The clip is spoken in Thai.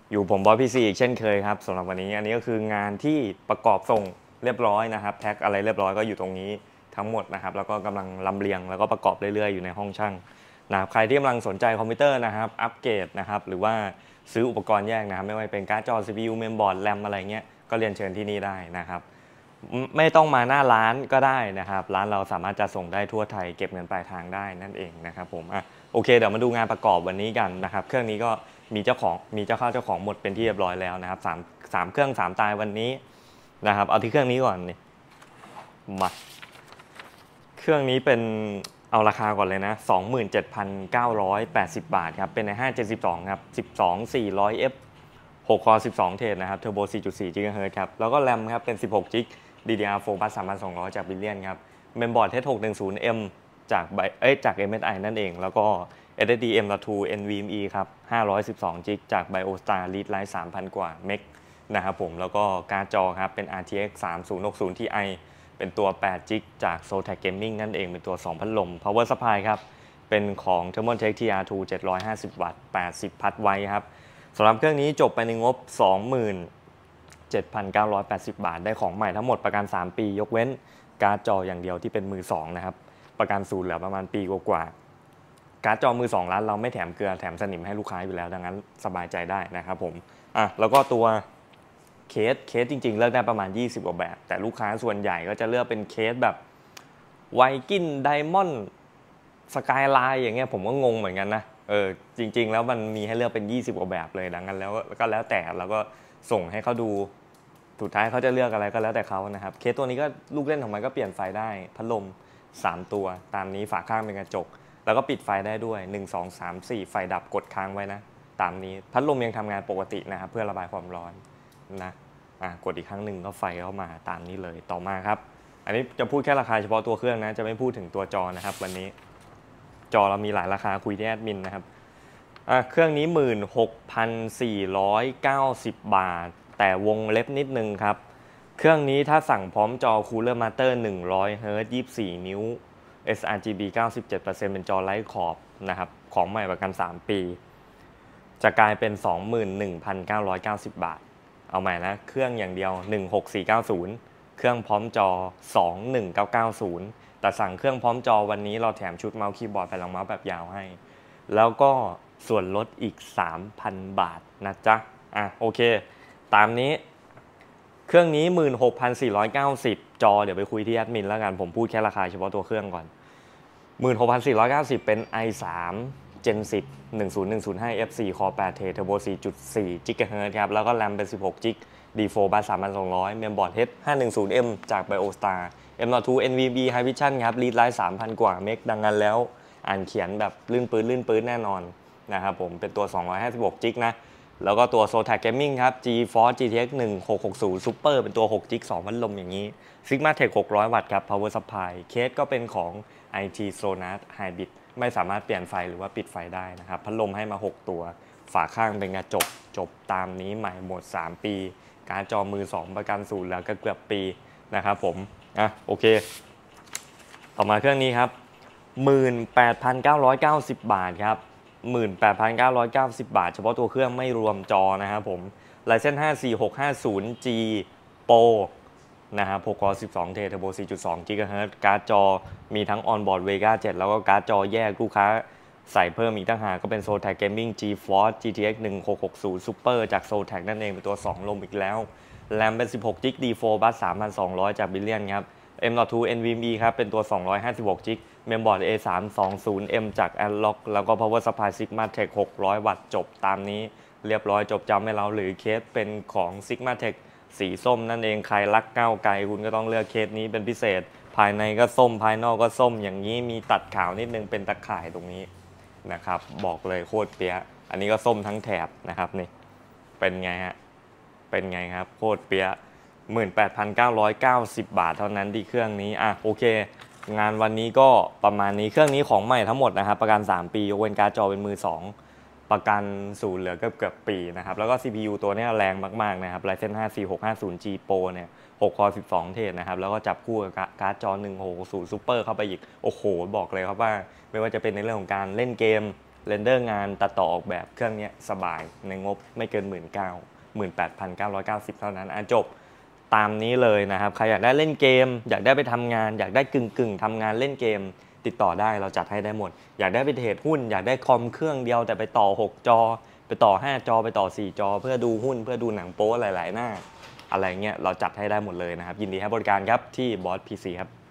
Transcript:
อยู่ผมบอยพีซีอีกเช่นเคยครับสำหรับวันนี้อันนี้ก็คืองานที่ประกอบส่งเรียบร้อยนะครับแพ็คอะไรเรียบร้อยก็อยู่ตรงนี้ทั้งหมดนะครับแล้วก็กำลังลำเลียงแล้วก็ประกอบเรื่อยๆอยู่ในห้องช่างนะครับใครที่กำลังสนใจคอมพิวเตอร์นะครับอัปเกรดนะครับหรือว่าซื้ออุปกรณ์แยกนะครับไม่ว่าเป็นการ์ดจอ CPU เมมบอร์ดแรมอะไรเงี้ยก็เรียนเชิญที่นี่ได้นะครับไม่ต้องมาหน้าร้านก็ได้นะครับร้านเราสามารถจะส่งได้ทั่วไทยเก็บเงินปลายทางได้นั่นเองนะครับผมโอเคเดี๋ยวมาดูงานประกอบวันนี้กันนะครับเครื่องนี้ก็มีเจ้าของหมดเป็นที่เรียบร้อยแล้วนะครับสามเครื่อง3 ตายวันนี้นะครับเอาที่เครื่องนี้ก่อนนี่มาเครื่องนี้เป็นเอาราคาก่อนเลยนะ 27,980 บาทครับเป็นใน572ครับ12 400F 6 คอร์12 เทรดนะครับเทอร์โบ 4.4 GHz ครับแล้วก็แรมครับเป็น16 จิก DDR4 บัส 3,200 จากบิลเลียนครับเมมบอร์ด H610M จาก MSI นั่นเองแล้วก็ SSD M.2 NVMe ครับ512 จิกจาก BioStar Read Write 3,000 กว่าเมกนะครับผมแล้วก็การ์ดจอครับเป็น RTX 3060 Ti เป็นตัว8 จิกจาก Zotac Gaming นั่นเองเป็นตัว2 พัดลม Power Supply ครับเป็นของ Thermaltake TR2 750 วัตต์80 พัทไวท์ครับสำหรับเครื่องนี้จบไปในงบ 27,980 บาทได้ของใหม่ทั้งหมดประกัน3 ปียกเว้นการ์ดจออย่างเดียวที่เป็นมือ2นะครับประกันศูนย์เหลือประมาณปีกว่าการ์ดจอมือ2ร้านเราไม่แถมเกลือแถมสนิมให้ลูกค้าอยู่แล้วดังนั้นสบายใจได้นะครับผมแล้วก็ตัวเคสจริงๆเลือกได้ประมาณ20 กว่าแบบแต่ลูกค้าส่วนใหญ่ก็จะเลือกเป็นเคสแบบไวกิ้งไดมอนด์สกายไลน์อย่างเงี้ยผมก็งงเหมือนกันนะจริงๆแล้วมันมีให้เลือกเป็น20 กว่าแบบเลยดังนั้นแล้วก็แล้วแต่แล้วก็ส่งให้เขาดูสุดท้ายเขาจะเลือกอะไรก็แล้วแต่เขานะครับเคสตัวนี้ก็ลูกเล่นของมันก็เปลี่ยนไฟได้พัดลม3 ตัวตามนี้ฝาข้างเป็นกระจกแล้วก็ปิดไฟได้ด้วย1 2 3 4ไฟดับกดค้างไว้นะตามนี้พัดลมยังทำงานปกตินะครับเพื่อระบายความร้อนนะกดอีกครั้งหนึ่งก็ไฟเข้ามาตามนี้เลยต่อมาครับอันนี้จะพูดแค่ราคาเฉพาะตัวเครื่องนะจะไม่พูดถึงตัวจอนะครับวันนี้จอเรามีหลายราคาคุยที่แอดมินนะครับเครื่องนี้ 16,490 บาทแต่วงเล็บนิดนึงครับเครื่องนี้ถ้าสั่งพร้อมจอ Cooler Master 100 Hz 24 นิ้ว sRGB 97% เป็นจอไร้ขอบนะครับของใหม่ประกัน3 ปีจะกลายเป็น 21,990 บาทเอาใหม่นะเครื่องอย่างเดียว 16490 เครื่องพร้อมจอ 21990 แต่สั่งเครื่องพร้อมจอวันนี้เราแถมชุดเมาส์คีย์บอร์ดแผ่นรองเมาส์แบบยาวให้แล้วก็ส่วนลดอีก 3,000 บาทนะจ๊ะโอเคตามนี้เครื่องนี้ 16,490 จอเดี๋ยวไปคุยที่แอดมินแล้วกันผมพูดแค่ราคาเฉพาะตัวเครื่องก่อน 16,490 เป็น i3 Gen 10 10105F4 Core 8 Thread Turbo 4.4 GHz ครับแล้วก็แรมเป็น16 จิก D4 บัส 3,200 เมมบอร์ด H510M จาก BioStar M.2 NVMe High Vision ครับ Read Write 3,000 กว่าเมกดังนั้นแล้วอ่านเขียนแบบลื่นปื้นแน่นอนนะครับผมเป็นตัว256 จิกนะแล้วก็ตัว Zotac Gaming ครับ GeForce GTX 1660 Super เป็นตัว6 จิก 2 พัดลมอย่างนี้ Sigmatech 600 วัตต์ครับ Power Supply เคสก็เป็นของ IT Sonar Hybrid ไม่สามารถเปลี่ยนไฟหรือว่าปิดไฟได้นะครับพัดลมให้มา6 ตัวฝาข้างเป็นกระจบตามนี้ใหม่หมด3 ปีการ์ดจอมือ2ประกันศูนย์แล้วก็เกือบปีนะครับผมโอเคต่อมาเครื่องนี้ครับ 18,990 บาทครับ 18,990 บาทเฉพาะตัวเครื่องไม่รวมจอนะครับผม Ryzen 5 4650G Pro นะครับ6 คอร์12 เทรด Turbo 4.2 GHz การ์ดจอมีทั้ง On-board Vega 7 แล้วก็การ์ดจอแยกลูกค้าใส่เพิ่มอีกต่างหากก็เป็น Zotac Gaming GeForce GTX 1660 Super จาก Zotac นั่นเองเป็นตัว2 ลมอีกแล้วแรมเป็น16 จิก D4 บัส 3,200 จากบิลเลียนครับ M.2 NVMe ครับเป็นตัว256 จิกเมมบอร์ด A320M จาก Analog แล้วก็ Power Supply Sigmatech 600 วัตต์จบตามนี้เรียบร้อยจบจำให้เราหรือเคสเป็นของ Sigmatech สีส้มนั่นเองใครรักก้าวไกลคุณก็ต้องเลือกเคสนี้เป็นพิเศษภายในก็ส้มภายนอกก็ส้มอย่างนี้มีตัดขาวนิดนึงเป็นตะข่ายตรงนี้นะครับบอกเลยโคตรเปี้ยอันนี้ก็ส้มทั้งแถบนะครับนี่เป็นไงฮะเป็นไงครับโคตรเปี้ย18,990 บาทเท่านั้นที่เครื่องนี้โอเคงานวันนี้ก็ประมาณนี้เครื่องนี้ของใหม่ทั้งหมดนะครับประกัน3 ปียกเว้นการ์ดจอเป็นมือ2ประกันศูนย์เหลือเกือบปีนะครับแล้วก็ CPU ตัวนี้แรงมากๆนะครับ Ryzen 5 4650G Pro เนี่ย6 คอร์12 เทรดนะครับแล้วก็จับคู่กับการ์ดจอ1660 Super เข้าไปอีกโอ้โหบอกเลยครับว่าไม่ว่าจะเป็นในเรื่องของการเล่นเกมเรนเดอร์งานตัดต่อออกแบบเครื่องนี้สบายในงบไม่เกิน 18,990 เท่านั้นจบตามนี้เลยนะครับใครอยากได้เล่นเกมอยากได้ไปทำงานอยากได้กึ่งทำงานเล่นเกมติดต่อได้เราจัดให้ได้หมดอยากได้ไปเทรดหุ้นอยากได้คอมเครื่องเดียวแต่ไปต่อ6 จอไปต่อ5 จอไปต่อ4 จอเพื่อดูหุ้นเพื่อดูหนังโป๊หลายๆหน้าอะไรเงี้ยเราจัดให้ได้หมดเลยนะครับยินดีให้บริการครับที่บอส PC ครับ